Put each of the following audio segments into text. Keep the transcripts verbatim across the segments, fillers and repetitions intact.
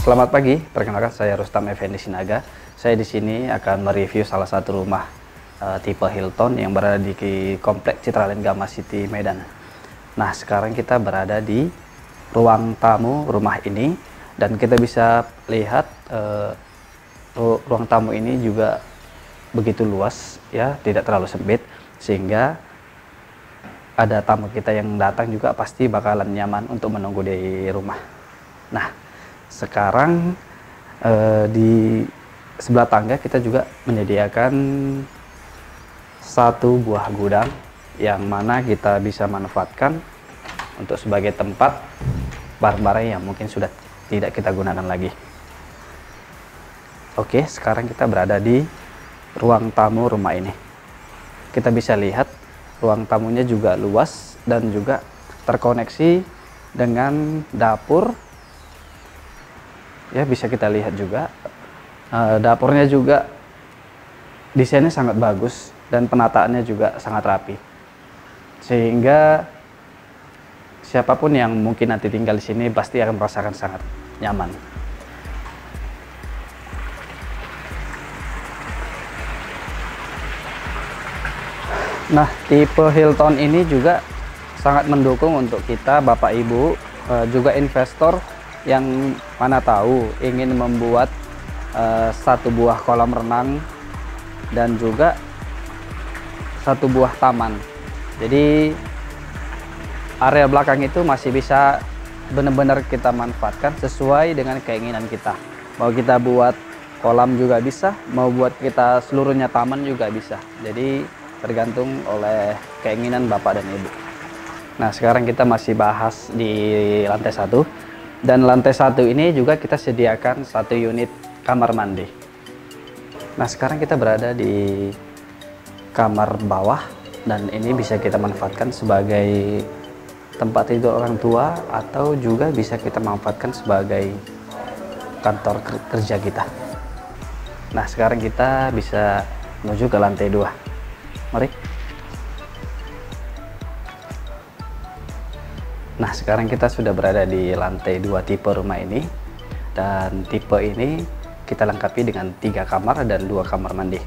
Selamat pagi, perkenalkan saya Rustam Effendi Sinaga. Saya di sini akan mereview salah satu rumah uh, tipe Hilton yang berada di Komplek Citraland Gamma City, Medan. Nah, sekarang kita berada di ruang tamu rumah ini dan kita bisa lihat uh, ruang tamu ini juga begitu luas, ya, tidak terlalu sempit, sehingga ada tamu kita yang datang juga pasti bakalan nyaman untuk menunggu di rumah. Nah, sekarang eh, di sebelah tangga kita juga menyediakan satu buah gudang yang mana kita bisa manfaatkan untuk sebagai tempat barang-barang yang mungkin sudah tidak kita gunakan lagi. Oke, sekarang kita berada di ruang tamu rumah ini. Kita bisa lihat ruang tamunya juga luas dan juga terkoneksi dengan dapur. Ya, bisa kita lihat juga uh, dapurnya juga desainnya sangat bagus dan penataannya juga sangat rapi, sehingga siapapun yang mungkin nanti tinggal di sini pasti akan merasakan sangat nyaman. Nah, tipe Hilton ini juga sangat mendukung untuk kita Bapak Ibu, uh, juga investor yang mana tahu ingin membuat uh, satu buah kolam renang dan juga satu buah taman. Jadi area belakang itu masih bisa benar-benar kita manfaatkan sesuai dengan keinginan kita. Mau kita buat kolam juga bisa, mau buat kita seluruhnya taman juga bisa. Jadi tergantung oleh keinginan Bapak dan Ibu. Nah, sekarang kita masih bahas di lantai satu. Dan lantai satu ini juga kita sediakan satu unit kamar mandi. Nah, sekarang kita berada di kamar bawah dan ini bisa kita manfaatkan sebagai tempat tidur orang tua atau juga bisa kita manfaatkan sebagai kantor kerja kita. Nah, sekarang kita bisa menuju ke lantai dua. Mari. Nah, sekarang kita sudah berada di lantai dua tipe rumah ini, dan tipe ini kita lengkapi dengan tiga kamar dan dua kamar mandi.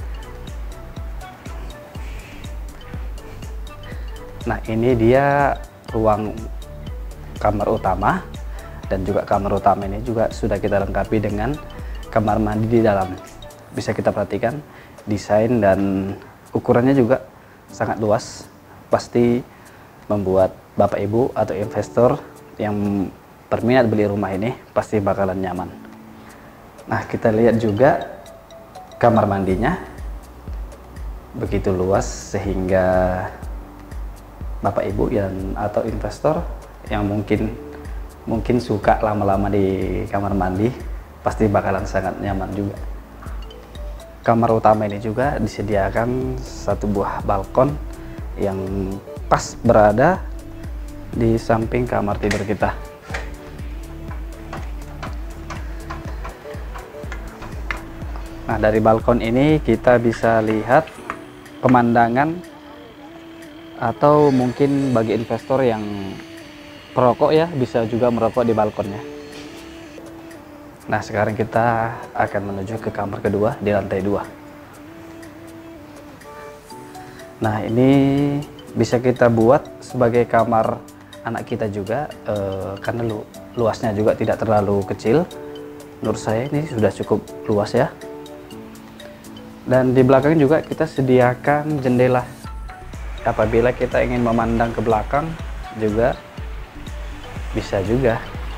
Nah, ini dia ruang kamar utama, dan juga kamar utama ini juga sudah kita lengkapi dengan kamar mandi di dalam. Bisa kita perhatikan desain dan ukurannya juga sangat luas, pasti membuat Bapak Ibu atau investor yang berminat beli rumah ini pasti bakalan nyaman. Nah, kita lihat juga kamar mandinya begitu luas sehingga Bapak Ibu yang atau investor yang mungkin mungkin suka lama-lama di kamar mandi pasti bakalan sangat nyaman juga. Kamar utama ini juga disediakan satu buah balkon yang pas berada di samping kamar tidur kita. Nah, dari balkon ini kita bisa lihat pemandangan, atau mungkin bagi investor yang perokok ya, bisa juga merokok di balkonnya. Nah, sekarang kita akan menuju ke kamar kedua di lantai dua. Nah, ini bisa kita buat sebagai kamar anak kita juga, eh, karena lu, luasnya juga tidak terlalu kecil. Menurut saya ini sudah cukup luas ya. Dan di belakang juga kita sediakan jendela. Apabila kita ingin memandang ke belakang juga bisa juga.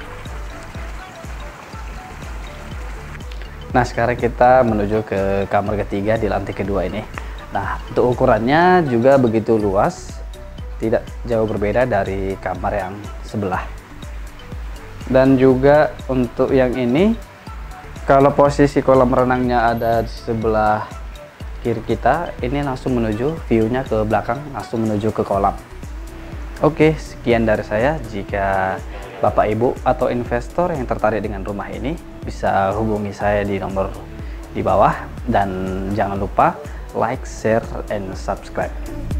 Nah, sekarang kita menuju ke kamar ketiga di lantai kedua ini. Nah, untuk ukurannya juga begitu luas, tidak jauh berbeda dari kamar yang sebelah. Dan juga untuk yang ini, kalau posisi kolam renangnya ada di sebelah kiri kita, ini langsung menuju view-nya ke belakang, langsung menuju ke kolam. Oke, sekian dari saya. Jika Bapak Ibu atau investor yang tertarik dengan rumah ini, bisa hubungi saya di nomor di bawah, dan jangan lupa like, share, and subscribe.